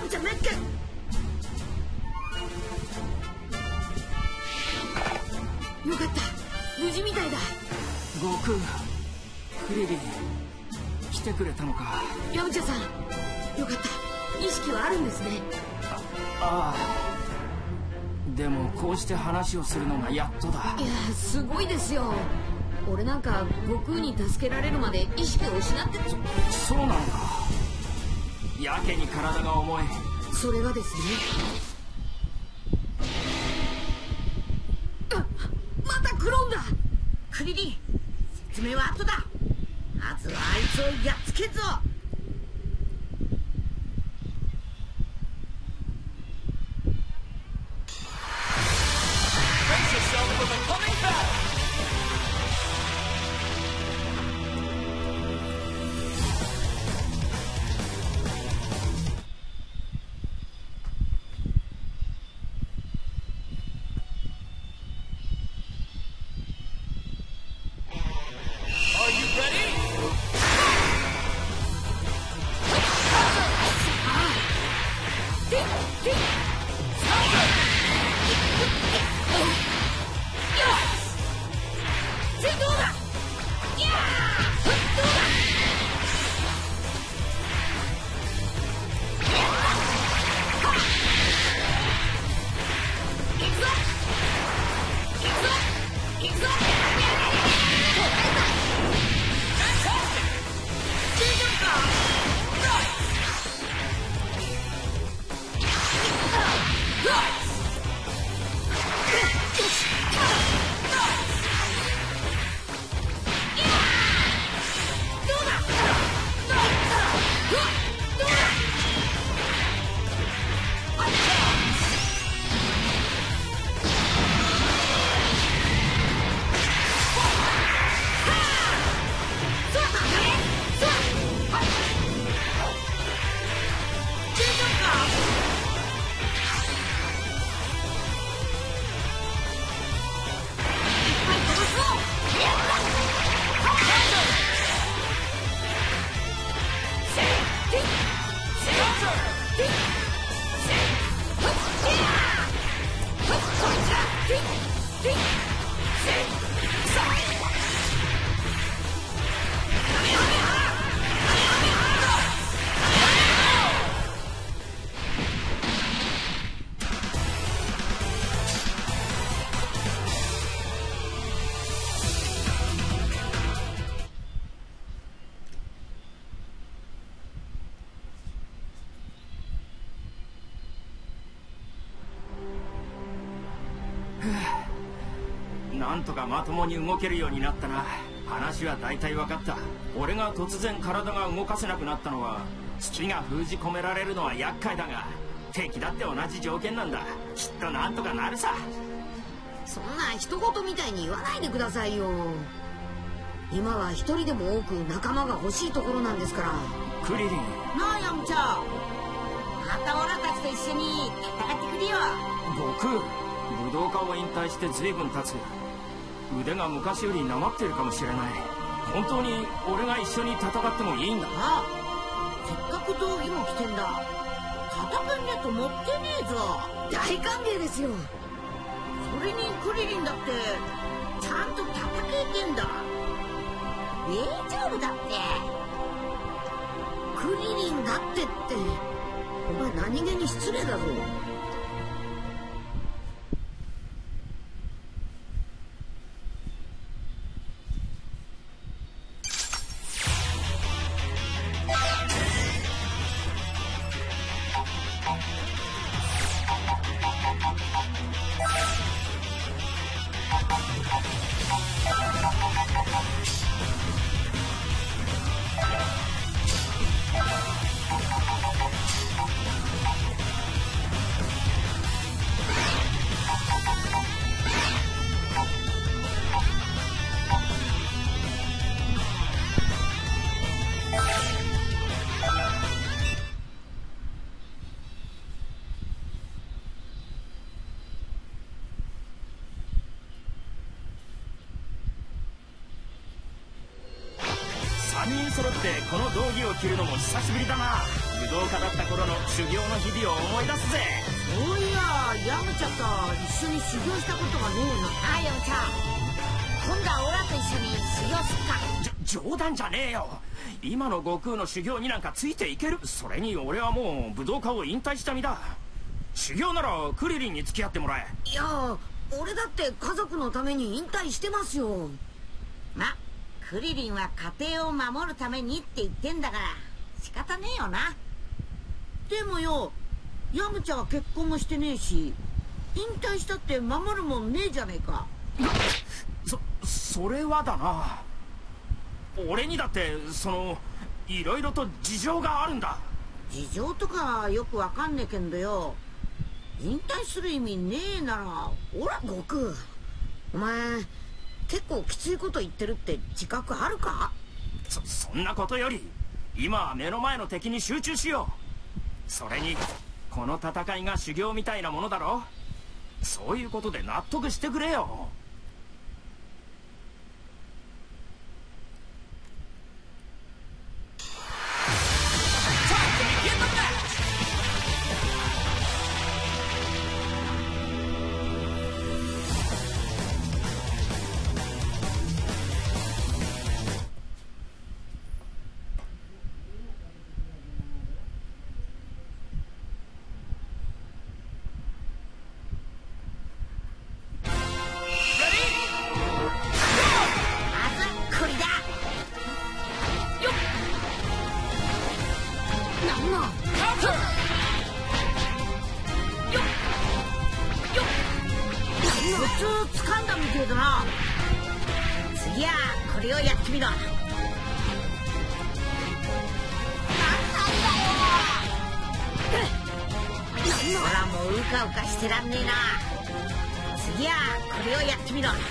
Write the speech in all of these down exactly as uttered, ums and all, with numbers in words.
ちゃんメック。よかった、無事みたいだ。 悟空、クリリン、来てくれたのか。 ヤムチャさん、よかった、意識はあるんですね。 あああ、でもこうして話をするのがやっとだ。 いや、すごいですよ。俺なんか悟空に助けられるまで意識を失って。 そそうなのか。やけに体が重い。 それがですね、あ、またクローンだ。クリリン、説明は後だ。まずはあいつをやっつけるぞ。 なんとかまともに動けるようになったな。話は大体分かった。俺が突然体が動かせなくなったのは月が封じ込められるのは厄介だが、敵だって同じ条件なんだ。きっとなんとかなるさ。 そんな一言みたいに言わないでくださいよ。今は一人でも多く仲間が欲しいところなんですから。 クリリン。 なあヤムチャ、またオラたちと一緒に戦ってくれよ。 悟空、武道家を引退して随分経つ。腕が昔よりなまってるかもしれない。本当に俺が一緒に戦ってもいいんだ。 ああ、せっかく道着も着てんだ。戦いにゃと持ってねえぞ。大歓迎ですよ。それにクリリンだってちゃんと戦えてんだ。大丈夫だって。クリリンだってって、お前何気に失礼だぞ。 ってこの道着を着るのも久しぶりだな。武道家だった頃の修行の日々を思い出すぜ。 そういやヤムチャと一緒に修行したことがねえの。ああヤムチャ、今度はオラと一緒に修行すっか。 じょ冗談じゃねえよ。今の悟空の修行になんかついていける。それに俺はもう武道家を引退した身だ。修行ならクリリンに付き合ってもらえ。 いや俺だって家族のために引退してますよ。ま、クリリンは家庭を守るためにって言ってんだから仕方ねえよな。でもよ、ヤムチャは結婚もしてねえし、引退したって守るもんねえじゃねえか。 そそれはだな。俺にだってそのいろいろと事情があるんだ。 事情とかよくわかんねえけんどよ、引退する意味ねえなら。ほら悟空、お前結構きついこと言ってるって自覚あるか？ そそんなことより今は目の前の敵に集中しよう。それにこの戦いが修行みたいなものだろ。そういうことで納得してくれよ。 掴んだみてえだな。次はこれをやってみろ。なんなんだよ。ほらもううかうかしてらんねえな。次はこれをやってみろ。よっ。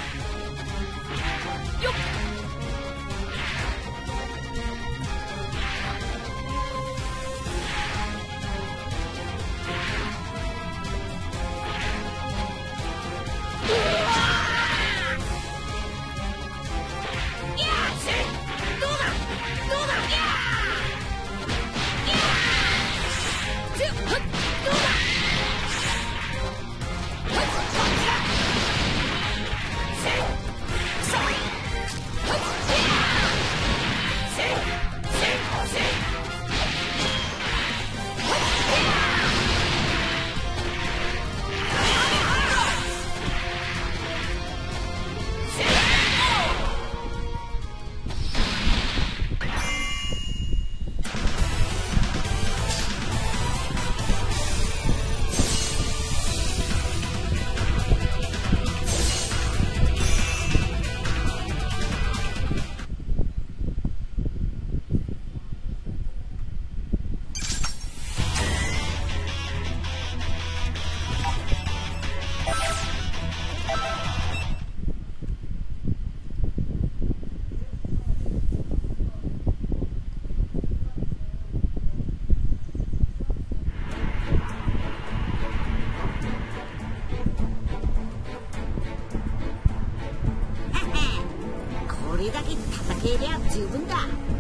これだけ戦えりゃ十分だ。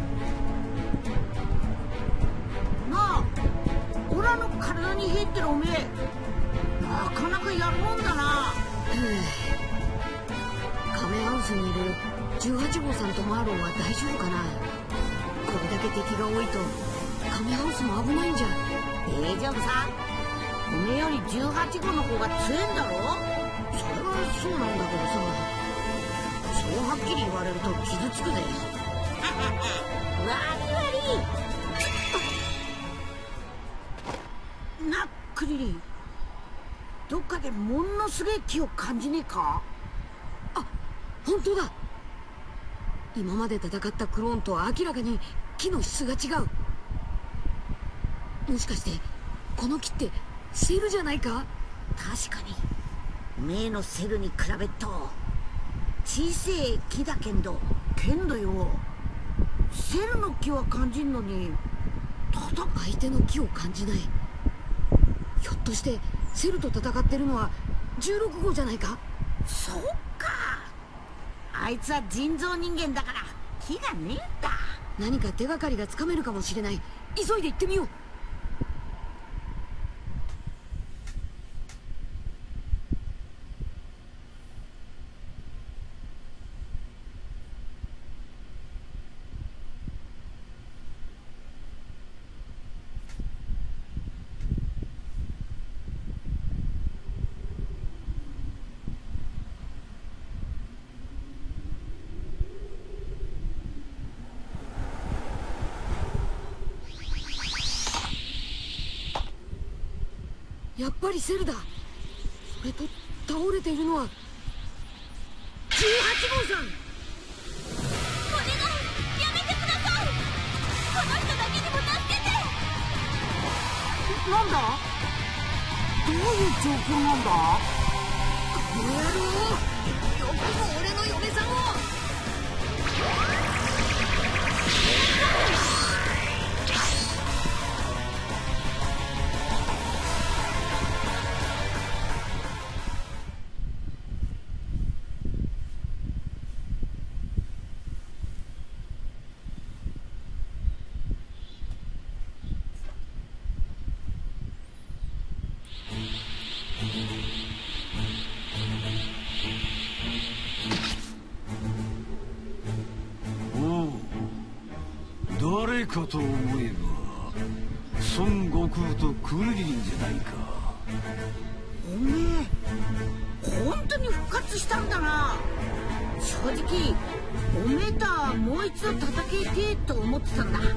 なあ、オラの体に入ってるおめえなかなかやるもんだな。カメハウスにいるじゅうはち号さんとマーロンは大丈夫かな。これだけ敵が多いとカメハウスも危ないんじゃ。大丈夫さ。おめえよりじゅうはち号の方が強えんだろ。それはそうなんだけどさ、そうはっきり言われると傷つくぜ。悪い悪い。な、クリリン、どっかでものすげえ気を感じねえか？あ、本当だ。今まで戦ったクローンとは明らかに木の質が違う。もしかしてこの木ってセルじゃないか？確かにおめえのセルに比べっと小せえ木だけんど、けんどよ、セルの木は感じんのにただ相手の木を感じない。ひょっとしてセルと戦ってるのはじゅうろく号じゃないか？そっか、あいつは人造人間だから木がねえんだ。 何か手がかりがつかめるかもしれない。急いで行ってみよう。やっぱりセルだ。それと倒れているのはじゅうはちごうさん。 お願い、やめてください。この人だけでも助けて。 なんだ、どういう状況なんだ。 この野郎、よくも俺の嫁さんを。 誰かと思えば孫悟空とクリリンじゃないか。 おめえ本当に復活したんだな。正直おめえとはもう一度戦いてえと思ってたんだ。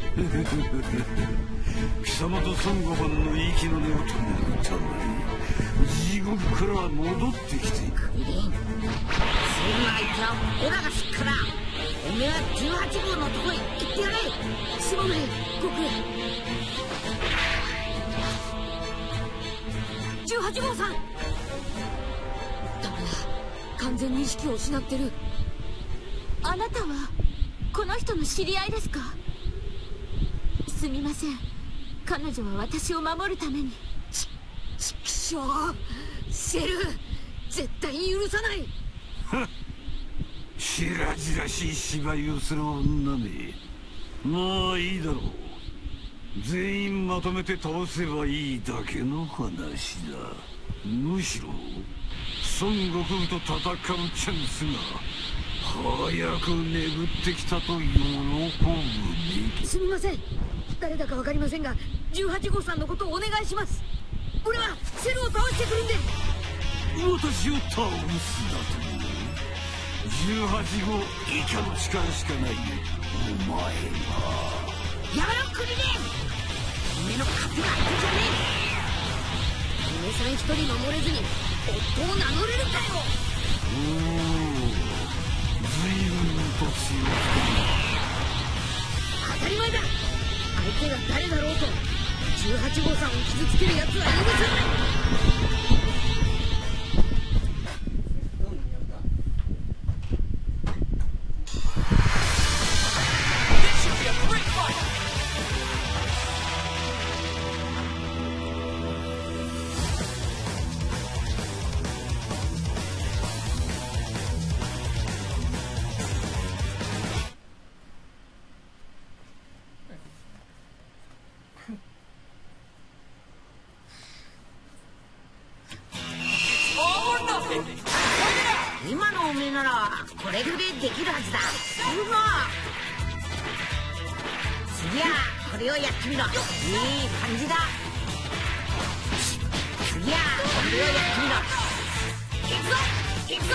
貴様と孫悟飯の息の根を止めるため地獄から戻ってきていく。 クリリン、次の相手はオラがすっから、おめえはじゅうはちごうのとこへ行ってやれ。 すまない悟空。じゅうはちごうさん、ダメだ、完全に意識を失ってる。 あなたはこの人の知り合いですか？すみません、彼女は私を守るために。 ち、ちくしょう、セル、絶対に許さない。 しらじらしい芝居をする女め。まあいいだろう。全員まとめて倒せばいいだけの話だ。むしろ孫悟空と戦うチャンスが早く巡ってきたと喜ぶべき。 すみません、誰だかわかりませんがじゅうはちごうさんのことをお願いします。俺はセルを倒してくるんで。 私を倒すだと。じゅうはちごう以下の力しかないお前は。 やめろクリリン、おめえの勝手が相手じゃねえ。 嫁さん一人守れずに夫を名乗れるかよ。 おお、随分と強い。 当たり前だ。相手が誰だろうとじゅうはちごうさんを傷つける奴は許さない。 今のおめえならこれぐらいできるはずだ。うま次はこれをやってみろ。いい感じだ。次はこれをやってみろ。行くぞ行くぞ。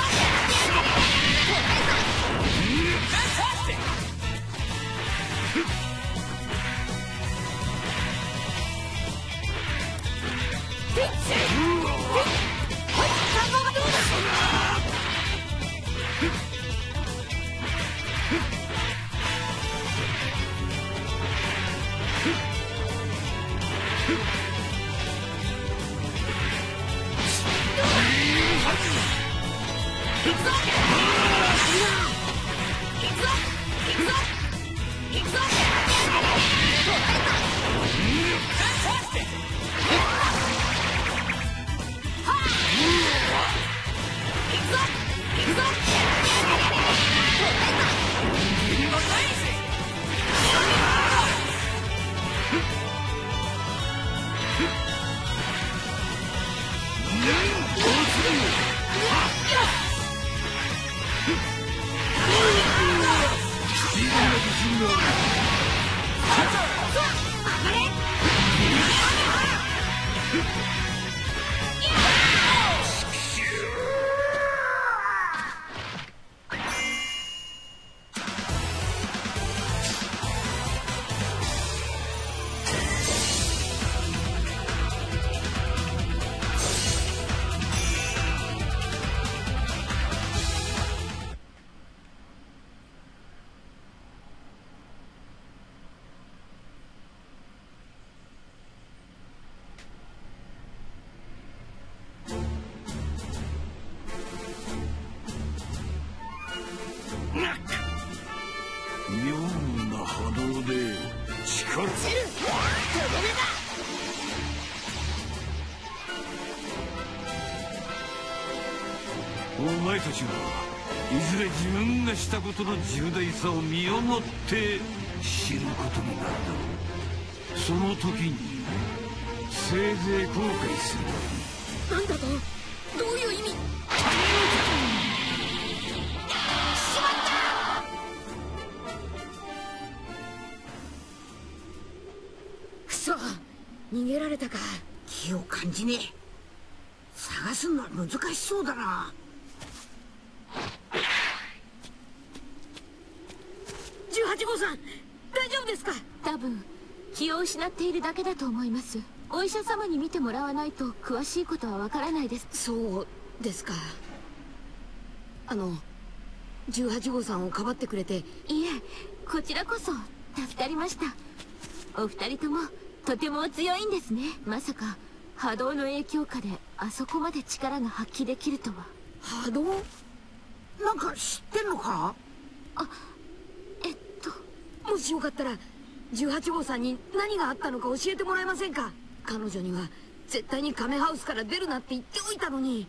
お前たちはいずれ自分がしたことの重大さを身をもって知ることになるだろう。その時にせいぜい後悔する。 なんだと？どういう意味？くそ、逃げられたか。 気を感じねえ。探すのは難しそうだな。 じゅうはち号さん、大丈夫ですか？ 多分気を失っているだけだと思います。お医者様に見てもらわないと詳しいことはわからないです。 そうですか。あのじゅうはち号さんをかばってくれて。 いえ、こちらこそ助かりました。お二人ともとてもお強いんですね。まさか波動の影響下であそこまで力が発揮できるとは。 波動？ なんか知ってんのか？ あ、えっともしよかったらじゅうはち号さんに何があったのか教えてもらえませんか？彼女には絶対にカメハウスから出るなって言っておいたのに。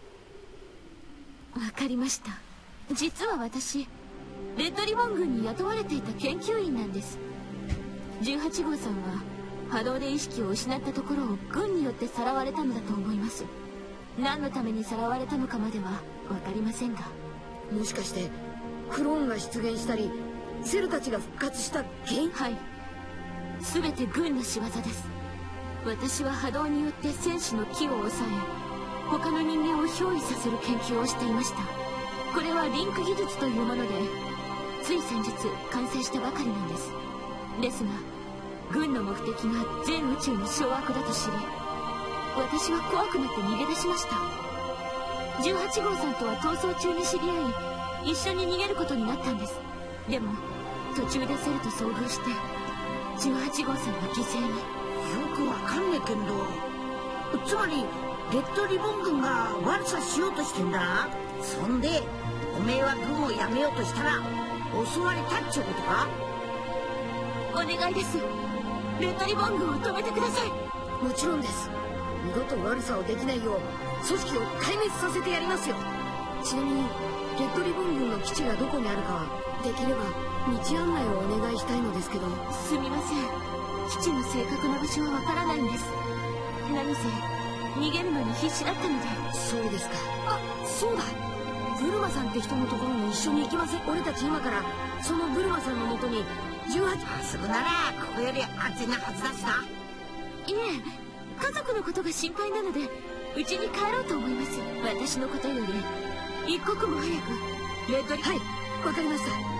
わかりました。実は私レッドリボン軍に雇われていた研究員なんです。じゅうはち号さんは波動で意識を失ったところを軍によってさらわれたのだと思います。何のためにさらわれたのかまでは分かりませんが。 もしかしてクローンが出現したりセルたちが復活した原因？ はい、全て軍の仕業です。私は波動によって戦士の気を抑え他の人間を憑依させる研究をしていました。これはリンク技術というものでつい先日完成したばかりなんです。ですが軍の目的が全宇宙の掌握だと知り私は怖くなって逃げ出しました。じゅうはち号さんとは逃走中に知り合い一緒に逃げることになったんです。でも途中でセルと遭遇してじゅうはち号さんが犠牲に。 よくわかんねえけんど、つまりレッドリボン軍が悪さしようとしてんだな。そんでおめえは軍をやめようとしたら襲われたっちゅうことか？ お願いです。レッドリボン軍を止めてください。 もちろんです。二度と悪さをできないよう組織を壊滅させてやりますよ。ちなみにレッドリボン軍の基地がどこにあるかはできれば道案内をお願いしたいのですけど。 すみません、基地の正確な場所はわからないんです。何せ逃げるのに必死だったので。 そうですか。あ、そうだ、ブルマさんって人のところに一緒に行きません？俺たち今からそのブルマさんのもとにじゅうはち。 すぐならここより安全なはずだしな。 いえ、家族のことが心配なのでうちに帰ろうと思います。私のことより一刻も早くレッドリ。 はい、わかりました。